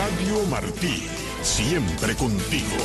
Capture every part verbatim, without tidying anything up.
Radio Martí, siempre contigo.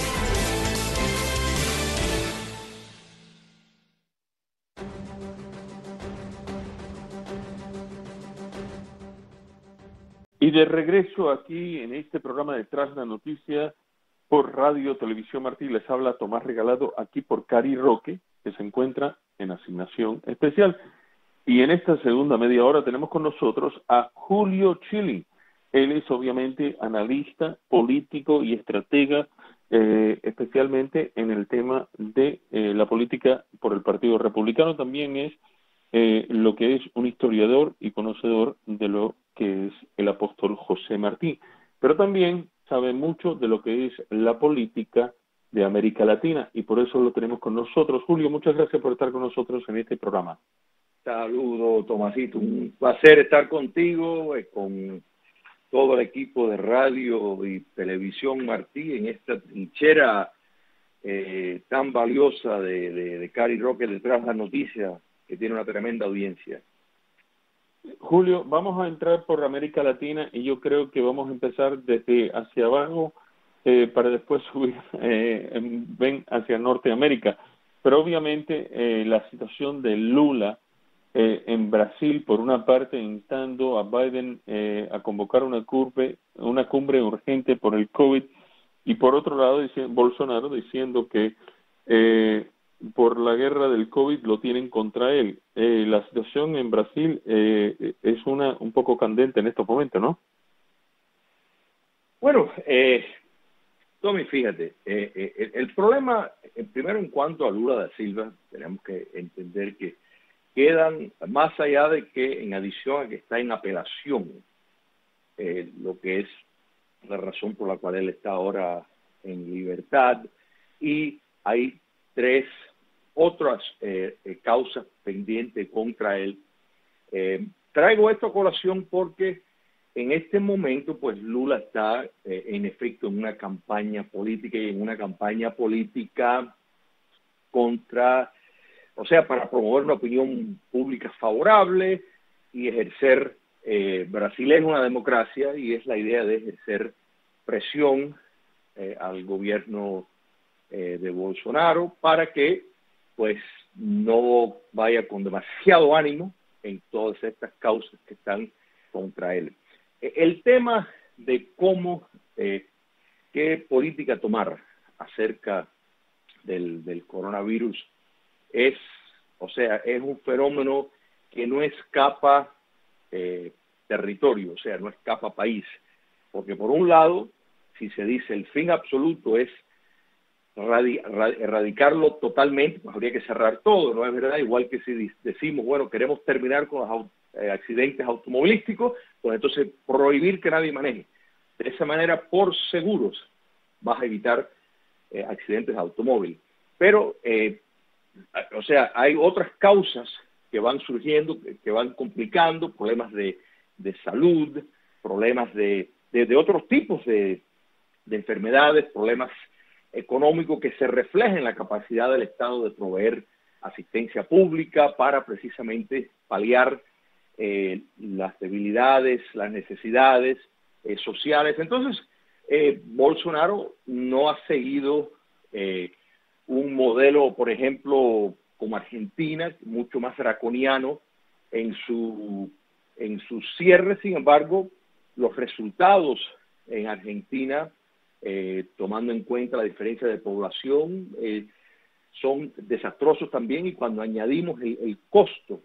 Y de regreso aquí en este programa de Tras la Noticia por Radio Televisión Martí, les habla Tomás Regalado aquí por Cari Roque, que se encuentra en asignación especial. Y en esta segunda media hora tenemos con nosotros a Julio Chilling. Él es obviamente analista, político y estratega, eh, especialmente en el tema de eh, la política por el Partido Republicano. También es eh, lo que es un historiador y conocedor de lo que es el apóstol José Martí. Pero también sabe mucho de lo que es la política de América Latina y por eso lo tenemos con nosotros. Julio, muchas gracias por estar con nosotros en este programa. Saludos, Tomasito. Un placer estar contigo, eh, con todo el equipo de radio y televisión Martí en esta trinchera eh, tan valiosa de, de, de Cari Roque detrás de las noticias, que tiene una tremenda audiencia. Julio, vamos a entrar por América Latina y yo creo que vamos a empezar desde hacia abajo eh, para después subir eh, ven hacia Norteamérica. Pero obviamente eh, la situación de Lula eh, en Brasil, por una parte, instando a Biden eh, a convocar una cumbre, una cumbre urgente por el COVID, y por otro lado dice, Bolsonaro diciendo que eh, por la guerra del COVID lo tienen contra él. Eh, la situación en Brasil eh, es una un poco candente en estos momentos, ¿no? Bueno, eh, Tommy, fíjate, eh, eh, el, el problema, eh, primero en cuanto a Lula da Silva, tenemos que entender que quedan, más allá de que en adición a que está en apelación, eh, lo que es la razón por la cual él está ahora en libertad, y hay tres otras eh, eh, causas pendientes contra él. Eh, traigo esto a colación porque en este momento, pues Lula está eh, en efecto en una campaña política y en una campaña política contra, o sea, para promover una opinión pública favorable y ejercer, eh, Brasil es una democracia y es la idea de ejercer presión eh, al gobierno eh, de Bolsonaro para que pues no vaya con demasiado ánimo en todas estas causas que están contra él. El tema de cómo, eh, qué política tomar acerca del, del coronavirus es, o sea, es un fenómeno que no escapa eh, territorio, o sea, no escapa país. Porque por un lado, si se dice el fin absoluto es erradicarlo totalmente, pues habría que cerrar todo, ¿no es verdad? Igual que si decimos, bueno, queremos terminar con los eh, accidentes automovilísticos, pues entonces prohibir que nadie maneje. De esa manera, por seguros, vas a evitar eh, accidentes de automóvil. Pero, eh, o sea, hay otras causas que van surgiendo, que, que van complicando, problemas de, de salud, problemas de, de, de otros tipos de, de enfermedades, problemas económico que se refleja en la capacidad del Estado de proveer asistencia pública para precisamente paliar eh, las debilidades, las necesidades eh, sociales. Entonces, eh, Bolsonaro no ha seguido eh, un modelo, por ejemplo, como Argentina, mucho más draconiano en su, en su cierre. Sin embargo, los resultados en Argentina, Eh, tomando en cuenta la diferencia de población, eh, son desastrosos también, y cuando añadimos el, el costo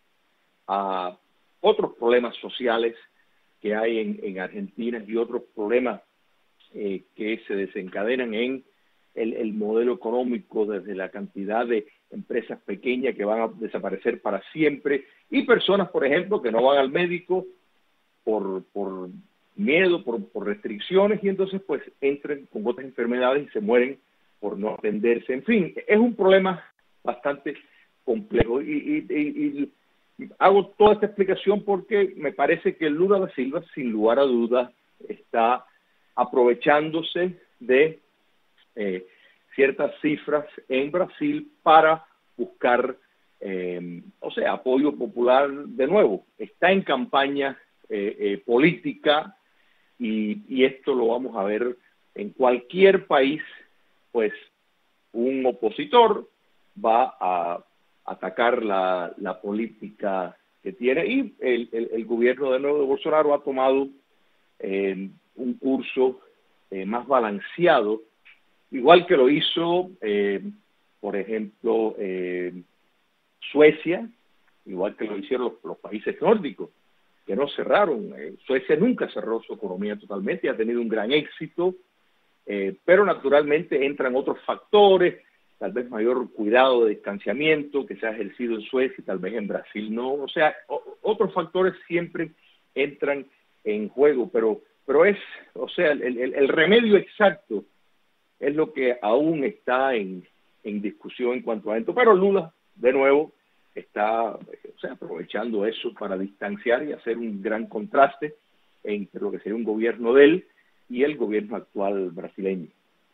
a otros problemas sociales que hay en, en Argentina y otros problemas eh, que se desencadenan en el, el modelo económico, desde la cantidad de empresas pequeñas que van a desaparecer para siempre y personas, por ejemplo, que no van al médico por... por miedo, por, por restricciones, y entonces pues entran con otras enfermedades y se mueren por no atenderse. En fin, es un problema bastante complejo y, y, y, y hago toda esta explicación porque me parece que Lula da Silva, sin lugar a dudas, está aprovechándose de eh, ciertas cifras en Brasil para buscar, eh, o sea, apoyo popular de nuevo. Está en campaña eh, eh, política. y, y esto lo vamos a ver en cualquier país, pues un opositor va a atacar la, la política que tiene, y el, el, el gobierno de nuevo de Bolsonaro ha tomado eh, un curso eh, más balanceado, igual que lo hizo, eh, por ejemplo, eh, Suecia, igual que lo hicieron los, los países nórdicos, que no cerraron. Eh, Suecia nunca cerró su economía totalmente y ha tenido un gran éxito, eh, pero naturalmente entran otros factores, tal vez mayor cuidado de distanciamiento que se ha ejercido en Suecia y tal vez en Brasil no. O sea, o, otros factores siempre entran en juego, pero pero es, o sea, el, el, el remedio exacto es lo que aún está en, en discusión en cuanto a esto. Pero Lula, de nuevo, está, o sea, aprovechando eso para distanciar y hacer un gran contraste entre lo que sería un gobierno de él y el gobierno actual brasileño.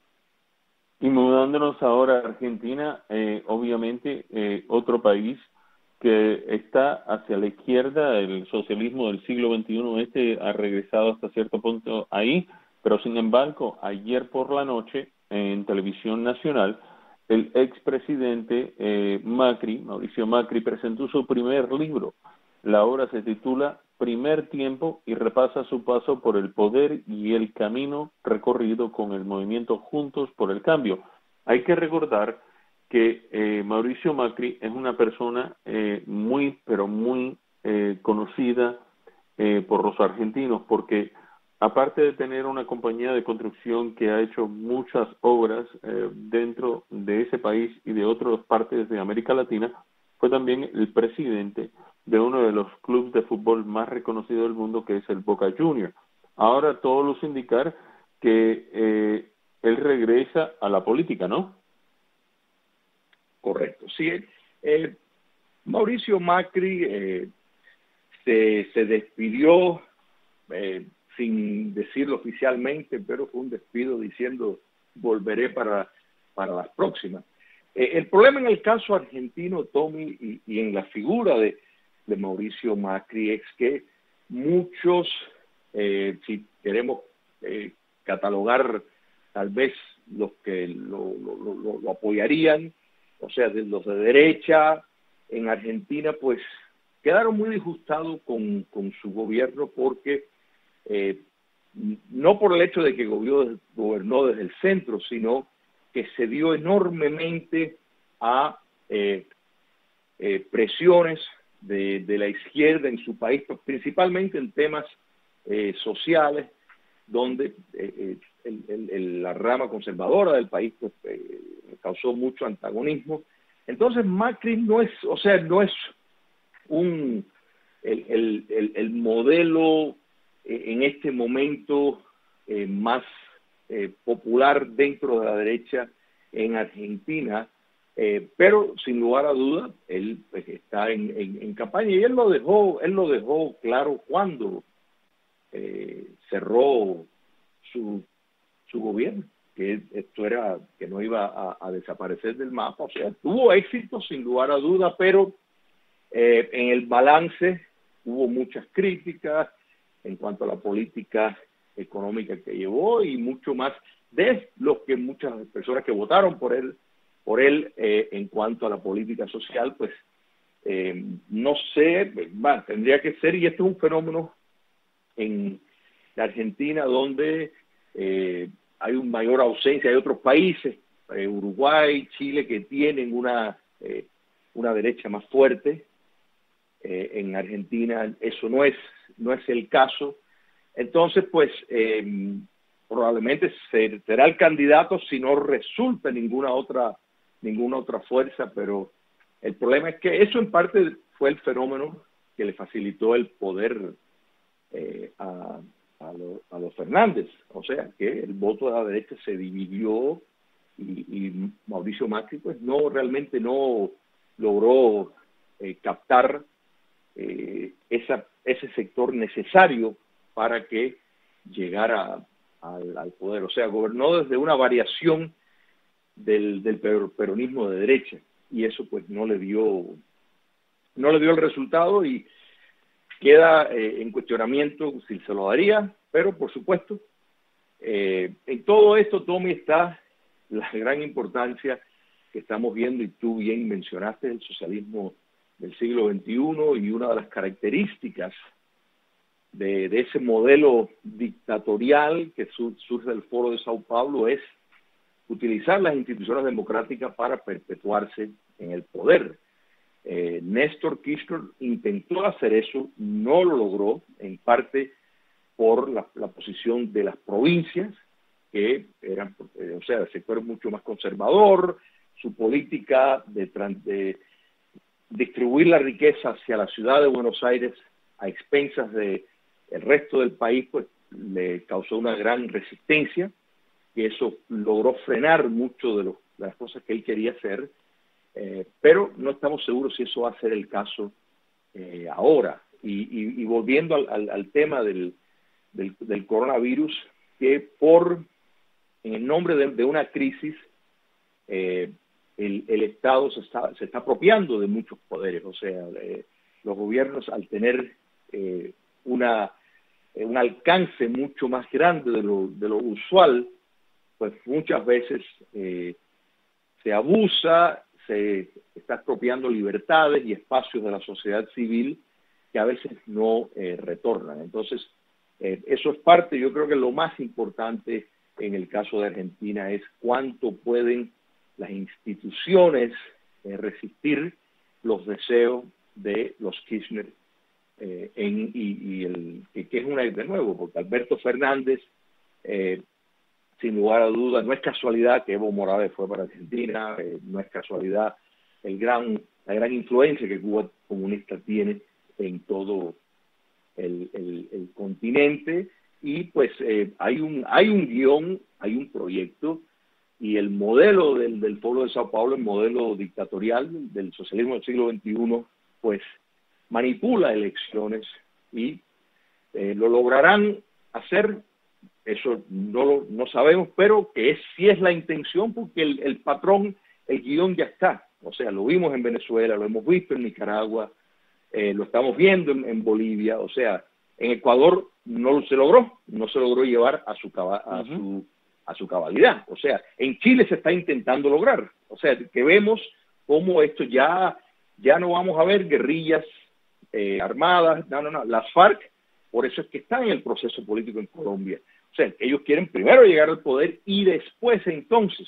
Y mudándonos ahora a Argentina, eh, obviamente eh, otro país que está hacia la izquierda, el socialismo del siglo veintiuno, este ha regresado hasta cierto punto ahí, pero sin embargo, ayer por la noche, en televisión nacional, el expresidente eh, Macri, Mauricio Macri, presentó su primer libro. La obra se titula Primer Tiempo y repasa su paso por el poder y el camino recorrido con el movimiento Juntos por el Cambio. Hay que recordar que eh, Mauricio Macri es una persona eh, muy, pero muy eh, conocida eh, por los argentinos, porque aparte de tener una compañía de construcción que ha hecho muchas obras eh, dentro de ese país y de otras partes de América Latina, fue también el presidente de uno de los clubes de fútbol más reconocidos del mundo, que es el Boca Juniors. Ahora todo luce indicar que eh, él regresa a la política, ¿no? Correcto, sí. Eh, Mauricio Macri eh, se, se despidió eh, sin decirlo oficialmente, pero fue un despido diciendo volveré para, para las próximas. Eh, el problema en el caso argentino, Tommy, y, y en la figura de, de Mauricio Macri es que muchos, eh, si queremos eh, catalogar tal vez los que lo, lo, lo, lo apoyarían, o sea, de los de derecha en Argentina, pues quedaron muy disgustados con, con su gobierno porque eh, no por el hecho de que gobernó, gobernó desde el centro, sino que se dio enormemente a eh, eh, presiones de, de la izquierda en su país, principalmente en temas eh, sociales, donde eh, el, el, el, la rama conservadora del país pues, eh, causó mucho antagonismo. Entonces Macri no es, o sea, no es un el, el, el, el modelo eh, en este momento eh, más eh, popular dentro de la derecha en Argentina, eh, pero sin lugar a duda él pues, está en, en, en campaña, y él lo dejó, él lo dejó claro cuando eh, cerró su, su gobierno, que esto era, que no iba a, a desaparecer del mapa. O sea, tuvo éxito sin lugar a duda, pero eh, en el balance hubo muchas críticas en cuanto a la política económica que llevó y mucho más de lo que muchas personas que votaron por él, por él eh, en cuanto a la política social, pues eh, no sé, bueno, tendría que ser, y esto es un fenómeno en la Argentina donde eh, hay una mayor ausencia, hay otros países, eh, Uruguay, Chile, que tienen una, eh, una derecha más fuerte. Eh, en Argentina eso no es, no es el caso. Entonces, pues, eh, probablemente será el candidato si no resulta ninguna otra, ninguna otra fuerza, pero el problema es que eso en parte fue el fenómeno que le facilitó el poder eh, a, a, lo, a los Fernández. O sea, que el voto de la derecha se dividió y, y Mauricio Macri, pues, no, realmente no logró eh, captar eh, esa, ese sector necesario para que llegara al, al poder. O sea, gobernó desde una variación del, del peronismo de derecha, y eso pues no le dio no le dio el resultado, y queda eh, en cuestionamiento si se lo daría Pero, por supuesto, eh, en todo esto, Tommy, está la gran importancia que estamos viendo, y tú bien mencionaste el socialismo del siglo veintiuno, y una de las características de, de ese modelo dictatorial que su, surge del Foro de Sao Paulo es utilizar las instituciones democráticas para perpetuarse en el poder. Eh, Néstor Kirchner intentó hacer eso, no lo logró, en parte por la, la posición de las provincias, que eran, eh, o sea, el sector mucho más conservador, su política de, de distribuir la riqueza hacia la ciudad de Buenos Aires a expensas de el resto del país, pues le causó una gran resistencia, y eso logró frenar mucho de, lo, de las cosas que él quería hacer, eh, pero no estamos seguros si eso va a ser el caso eh, ahora. Y, y, y volviendo al, al, al tema del, del, del coronavirus, que por en el nombre de, de una crisis, eh, el, el Estado se está, se está apropiando de muchos poderes. O sea, eh, los gobiernos, al tener eh, una, eh, un alcance mucho más grande de lo, de lo usual, pues muchas veces eh, se abusa, se está expropiando libertades y espacios de la sociedad civil que a veces no eh, retornan. Entonces, eh, eso es parte, yo creo que lo más importante en el caso de Argentina es cuánto pueden las instituciones eh, resistir los deseos de los Kirchner, eh, en, y, y el que, que es una de nuevo, porque Alberto Fernández, eh, sin lugar a dudas, no es casualidad que Evo Morales fue para Argentina, eh, no es casualidad el gran, la gran influencia que Cuba comunista tiene en todo el, el, el continente, y pues eh, hay un hay un guión, hay un proyecto, y el modelo del, del Foro de Sao Paulo, el modelo dictatorial del socialismo del siglo veintiuno, pues manipula elecciones, y eh, lo lograrán hacer. Eso no lo no sabemos, pero que es, sí es la intención, porque el, el patrón, el guión ya está. O sea, lo vimos en Venezuela, lo hemos visto en Nicaragua, eh, lo estamos viendo en, en Bolivia. O sea, en Ecuador no se logró, no se logró llevar a su, a, uh-huh. su, a su cabalidad. O sea, en Chile se está intentando lograr. O sea, que vemos cómo esto ya, ya no vamos a ver guerrillas eh, armadas, no, no, no, las FARC, por eso es que están en el proceso político en Colombia. O sea, ellos quieren primero llegar al poder y después entonces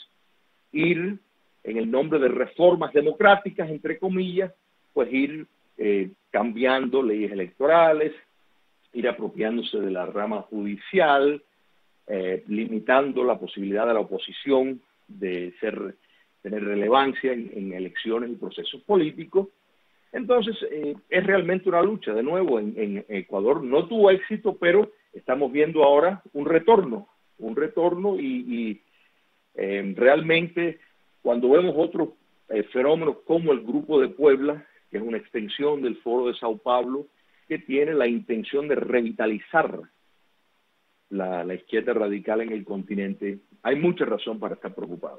ir en el nombre de reformas democráticas, entre comillas, pues ir eh, cambiando leyes electorales, ir apropiándose de la rama judicial, eh, limitando la posibilidad de la oposición de ser tener relevancia en, en elecciones y procesos políticos. Entonces, eh, es realmente una lucha. De nuevo, en, en Ecuador no tuvo éxito, pero estamos viendo ahora un retorno, un retorno y, y eh, realmente cuando vemos otros eh, fenómenos como el Grupo de Puebla, que es una extensión del Foro de Sao Paulo, que tiene la intención de revitalizar la, la izquierda radical en el continente, hay mucha razón para estar preocupado.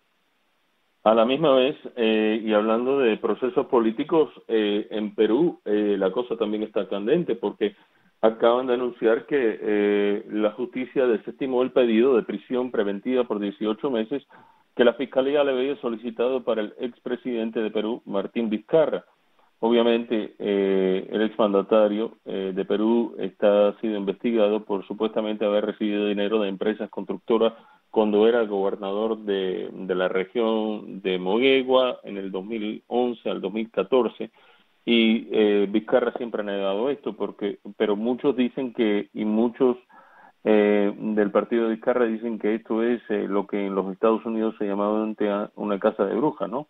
A la misma vez, eh, y hablando de procesos políticos, eh, en Perú eh, la cosa también está candente, porque acaban de anunciar que eh, la justicia desestimó el pedido de prisión preventiva por dieciocho meses que la Fiscalía le había solicitado para el expresidente de Perú, Martín Vizcarra. Obviamente, eh, el exmandatario eh, de Perú está sido investigado por supuestamente haber recibido dinero de empresas constructoras cuando era gobernador de, de la región de Moquegua en el dos mil once al dos mil catorce, y eh, Vizcarra siempre ha negado esto, porque pero muchos dicen que, y muchos eh, del partido de Vizcarra dicen que esto es eh, lo que en los Estados Unidos se llamaba antes una casa de brujas, ¿no?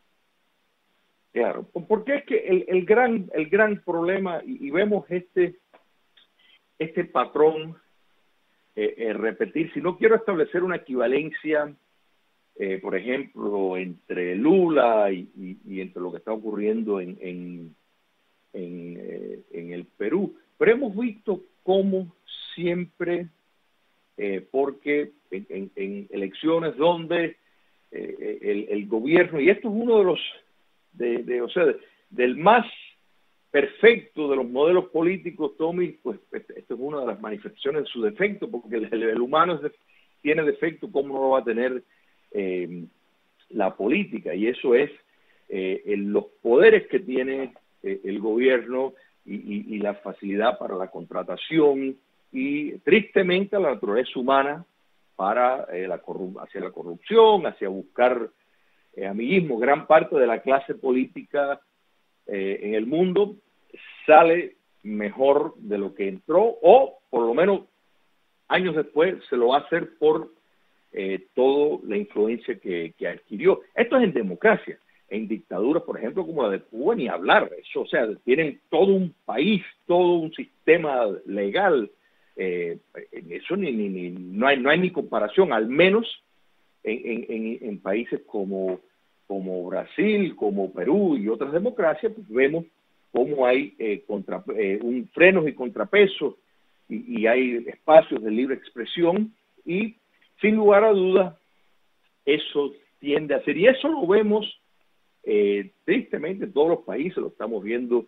Claro, porque es que el, el gran el gran problema, y, y vemos este este patrón eh, eh, repetir, si no quiero establecer una equivalencia, eh, por ejemplo, entre Lula y, y, y entre lo que está ocurriendo en en, en, eh, en el Perú, pero hemos visto cómo siempre, eh, porque en, en, en elecciones donde eh, el, el gobierno, y esto es uno de los De, de, o sea, de, del más perfecto de los modelos políticos, Tommy, pues esto es una de las manifestaciones de su defecto, porque el, el humano es de, tiene defecto, ¿cómo no lo va a tener eh, la política? Y eso es eh, en los poderes que tiene eh, el gobierno y, y, y la facilidad para la contratación y tristemente la naturaleza humana para eh, la corru- hacia la corrupción, hacia buscar eh, amiguismo. Gran parte de la clase política eh, en el mundo sale mejor de lo que entró, o por lo menos años después se lo va a hacer por eh, toda la influencia que, que adquirió. Esto es en democracia. En dictaduras, por ejemplo, como la de Cuba, ni hablar. Eso, o sea, tienen todo un país, todo un sistema legal. Eh, eso ni, ni, ni no hay no hay ni comparación, al menos en, en, en países como, como Brasil, como Perú y otras democracias, pues vemos cómo hay eh, contra, eh, un frenos y contrapesos y, y hay espacios de libre expresión y sin lugar a dudas eso tiende a ser, y eso lo vemos eh, tristemente en todos los países, lo estamos viendo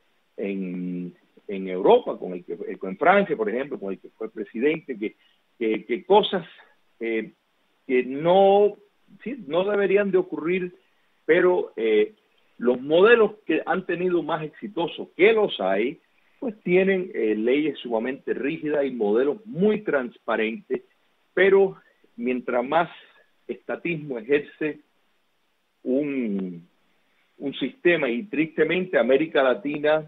en, en Europa, con el que, en Francia, por ejemplo, con el que fue presidente, que, que, que cosas eh, que no, sí, no deberían de ocurrir, pero eh, los modelos que han tenido más exitosos, que los hay, pues tienen eh, leyes sumamente rígidas y modelos muy transparentes, pero mientras más estatismo ejerce un, un sistema, y tristemente América Latina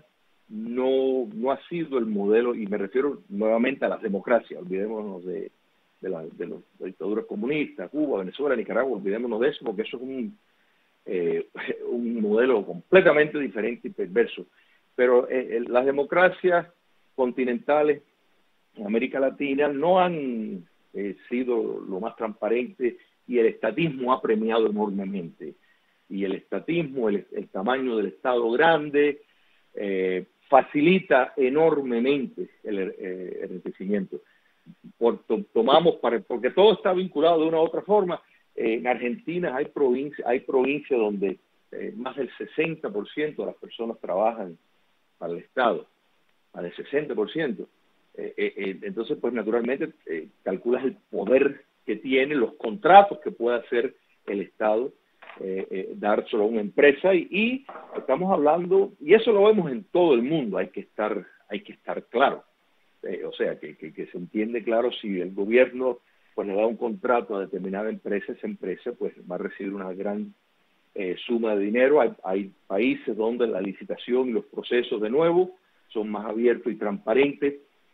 no, no ha sido el modelo, y me refiero nuevamente a las democracias, olvidémonos de, de, la, de los de dictaduras comunistas, Cuba, Venezuela, Nicaragua, olvidémonos de eso, porque eso es un, eh, un modelo completamente diferente y perverso. Pero eh, las democracias continentales en América Latina no han eh, sido lo más transparente, y el estatismo ha premiado enormemente. Y el estatismo, el, el tamaño del Estado grande, eh, facilita enormemente el eh, enriquecimiento. Por, to, tomamos para, porque todo está vinculado de una u otra forma. Eh, en Argentina hay provincias hay provincias donde eh, más del sesenta por ciento de las personas trabajan para el Estado, más del sesenta por ciento. Eh, eh, entonces, pues naturalmente eh, calculas el poder que tiene, los contratos que puede hacer el Estado, eh, eh, dárselo a una empresa, y, y estamos hablando, y eso lo vemos en todo el mundo, hay que estar, hay que estar claro, eh, o sea, que, que, que se entiende claro, si el gobierno pues le da un contrato a determinada empresa, esa empresa pues va a recibir una gran eh, suma de dinero. Hay, hay países donde la licitación y los procesos de nuevo son más abiertos y transparentes,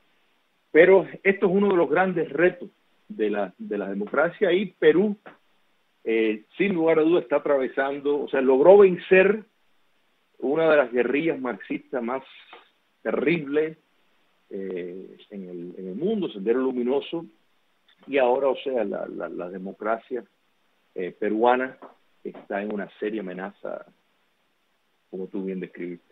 pero esto es uno de los grandes retos de la, de la democracia, y Perú, eh, sin lugar a dudas, está atravesando, o sea, logró vencer una de las guerrillas marxistas más terribles eh, en, el, en el mundo, Sendero Luminoso, y ahora, o sea, la, la, la democracia eh, peruana está en una seria amenaza, como tú bien describiste.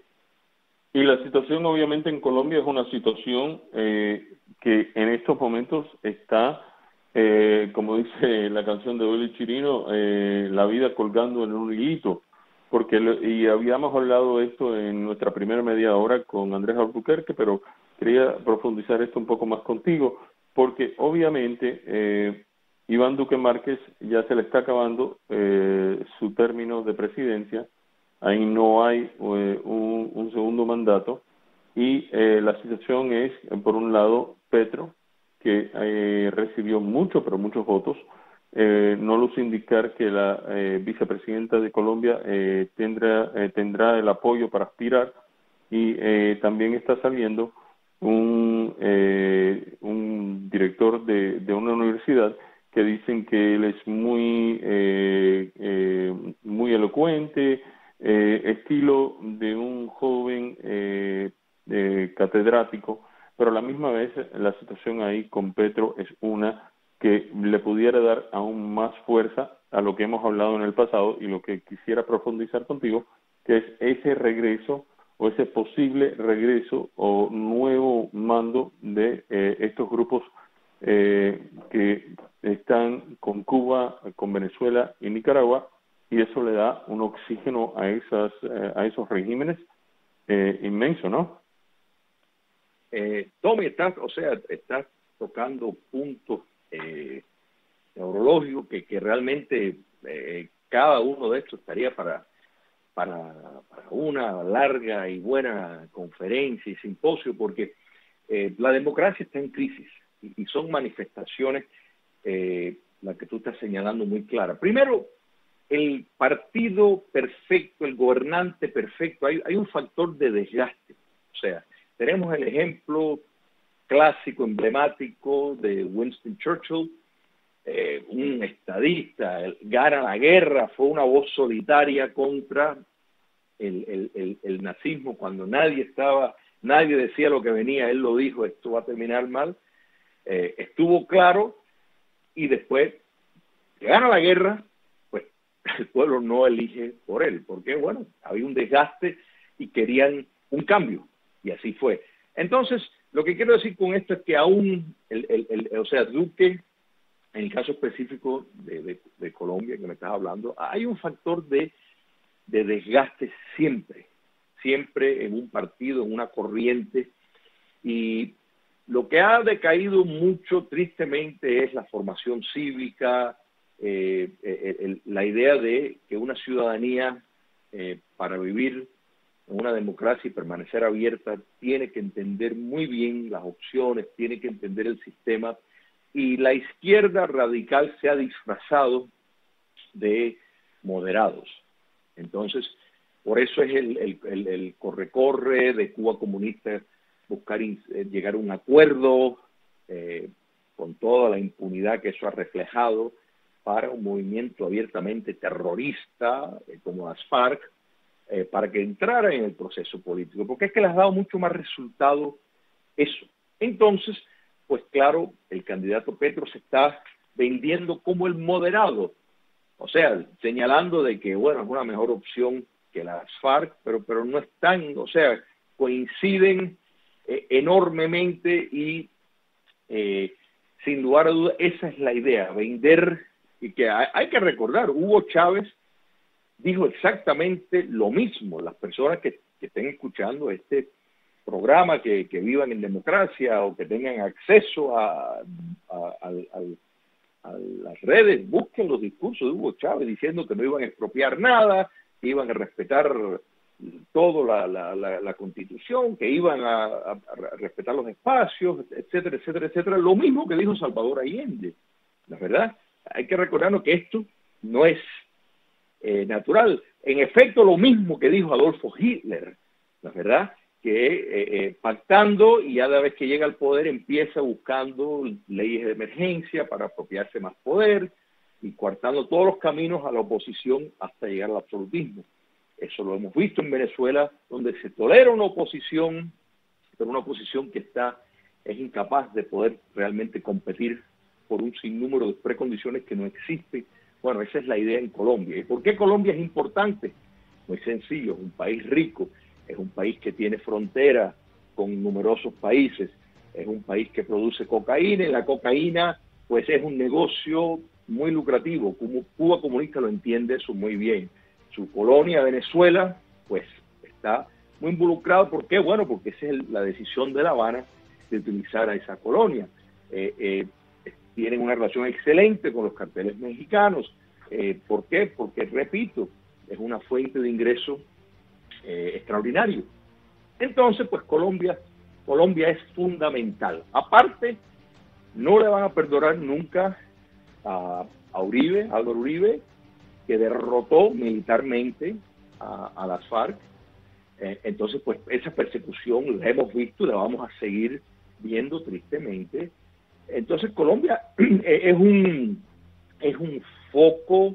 Y la situación obviamente en Colombia es una situación eh, que en estos momentos está, eh, como dice la canción de Willy Chirino, eh, la vida colgando en un hilito, porque lo, y habíamos hablado de esto en nuestra primera media hora con Andrés Albuquerque, pero quería profundizar esto un poco más contigo, porque obviamente eh, Iván Duque Márquez ya se le está acabando eh, su término de presidencia. Ahí no hay eh, un, un segundo mandato, y eh, la situación es, por un lado, Petro, que eh, recibió muchos, pero muchos votos. Eh, no luce indicar que la eh, vicepresidenta de Colombia eh, tendrá, eh, tendrá el apoyo para aspirar, y eh, también está saliendo un, eh, un director de, de una universidad que dicen que él es muy, eh, eh, muy elocuente, Eh, estilo de un joven eh, eh, catedrático, pero a la misma vez la situación ahí con Petro es una que le pudiera dar aún más fuerza a lo que hemos hablado en el pasado, y lo que quisiera profundizar contigo, que es ese regreso o ese posible regreso o nuevo mando de eh, estos grupos eh, que están con Cuba, con Venezuela y Nicaragua, y eso le da un oxígeno a esas eh, a esos regímenes eh, inmenso, ¿no? Eh, Tommy, estás, o sea, estás tocando puntos eh, neurológicos que, que realmente eh, cada uno de estos estaría para, para, para una larga y buena conferencia y simposio, porque eh, la democracia está en crisis y, y son manifestaciones, eh, la que tú estás señalando muy clara. Primero, el partido perfecto, el gobernante perfecto, hay, hay un factor de desgaste. O sea, tenemos el ejemplo clásico, emblemático de Winston Churchill, eh, un estadista, él gana la guerra, fue una voz solitaria contra el, el, el, el nazismo, cuando nadie estaba, nadie decía lo que venía, él lo dijo, esto va a terminar mal, eh, estuvo claro, y después gana la guerra, pues el pueblo no elige por él, porque bueno, había un desgaste y querían un cambio, y así fue. Entonces, lo que quiero decir con esto es que aún, el, el, el, o sea, Duque, en el caso específico de, de, de Colombia que me estás hablando, hay un factor de, de desgaste siempre, siempre en un partido, en una corriente, y lo que ha decaído mucho, tristemente, es la formación cívica, eh, el, el, la idea de que una ciudadanía, eh, para vivir en una democracia y permanecer abierta, tiene que entender muy bien las opciones, tiene que entender el sistema, y la izquierda radical se ha disfrazado de moderados. Entonces, por eso es el, el, el, el corre-corre de Cuba comunista, buscar in, eh, llegar a un acuerdo eh, con toda la impunidad que eso ha reflejado para un movimiento abiertamente terrorista eh, como las FARC, eh, para que entrara en el proceso político, porque es que les ha dado mucho más resultado eso. Entonces, pues claro, el candidato Petro se está vendiendo como el moderado, o sea, señalando de que, bueno, es una mejor opción que las FARC, pero, pero no están, o sea, coinciden eh, enormemente y eh, sin lugar a dudas esa es la idea, vender, y que hay, hay que recordar, Hugo Chávez dijo exactamente lo mismo. Las personas que, que estén escuchando este programa, que, que vivan en democracia o que tengan acceso a, a, a, a, a las redes, busquen los discursos de Hugo Chávez diciendo que no iban a expropiar nada, que iban a respetar todo la, la, la, la Constitución, que iban a, a, a respetar los espacios, etcétera, etcétera, etcétera. Lo mismo que dijo Salvador Allende. La verdad, hay que recordarnos que esto no es eh, natural. En efecto, lo mismo que dijo Adolfo Hitler, la verdad, que eh, eh, pactando y cada vez que llega al poder empieza buscando leyes de emergencia para apropiarse más poder y coartando todos los caminos a la oposición hasta llegar al absolutismo. Eso lo hemos visto en Venezuela, donde se tolera una oposición, pero una oposición que está es incapaz de poder realmente competir por un sinnúmero de precondiciones que no existen. Bueno, esa es la idea en Colombia. ¿Y por qué Colombia es importante? Muy sencillo, es un país rico, es un país que tiene frontera con numerosos países, es un país que produce cocaína, y la cocaína pues es un negocio muy lucrativo. Como Cuba comunista lo entiende eso muy bien. Su colonia Venezuela pues está muy involucrado. ¿Por qué? Bueno, porque esa es la decisión de La Habana de utilizar a esa colonia. Eh, eh, tienen una relación excelente con los carteles mexicanos. Eh, ¿Por qué? Porque, repito, es una fuente de ingreso eh, extraordinario. Entonces, pues Colombia, Colombia es fundamental. Aparte, no le van a perdonar nunca a, a Uribe, a Álvaro Uribe, que derrotó militarmente a, a las FARC. Eh, entonces, pues esa persecución la hemos visto y la vamos a seguir viendo tristemente. Entonces, Colombia es un es un foco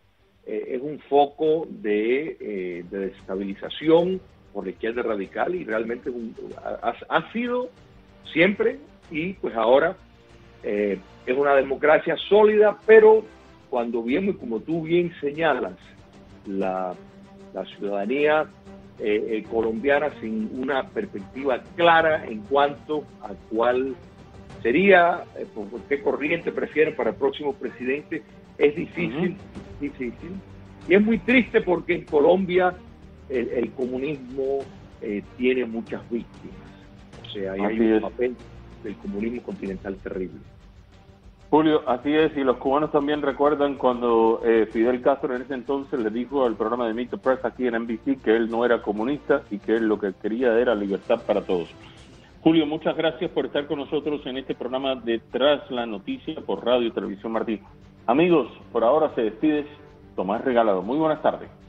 eh, es un foco de, eh, de desestabilización por la izquierda radical, y realmente es un, ha, ha sido siempre, y pues ahora eh, es una democracia sólida, pero cuando bien, como tú bien señalas, la, la ciudadanía eh, eh, colombiana sin una perspectiva clara en cuanto a cuál sería, eh, por qué corriente prefieren para el próximo presidente, es difícil, uh-huh. difícil. Y es muy triste porque en Colombia el, el comunismo eh, tiene muchas víctimas. O sea, ahí hay un papel del comunismo continental terrible. Julio, así es, y los cubanos también recuerdan cuando eh, Fidel Castro en ese entonces le dijo al programa de Meet the Press aquí en N B C que él no era comunista y que él lo que quería era libertad para todos. Julio, muchas gracias por estar con nosotros en este programa de Tras la Noticia por Radio y Televisión Martí. Amigos, por ahora se despide Tomás Regalado. Muy buenas tardes.